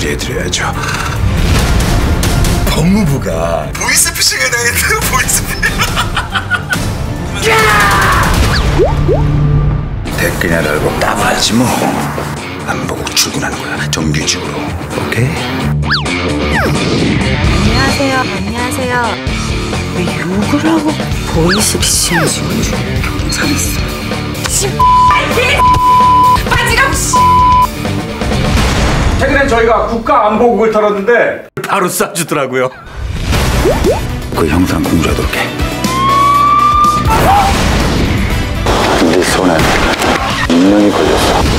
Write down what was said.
있게 해드려야죠. 법무부가 보이스피싱을 당했대요. 보이스피싱. 댓글이나 달고 따봐야지 뭐. 안 보고 출근하는 거야. 정규직으로. 오케이? 안녕하세요. 안녕하세요. 왜 욕을 하고 보이스피싱을 지금 경찰 있어. 빠지라고. 최근엔 저희가 국가안보국을 털었는데 바로 쏴주더라고요. 그 형사는 공부하도록 해. 네 손에 인명이 걸렸어.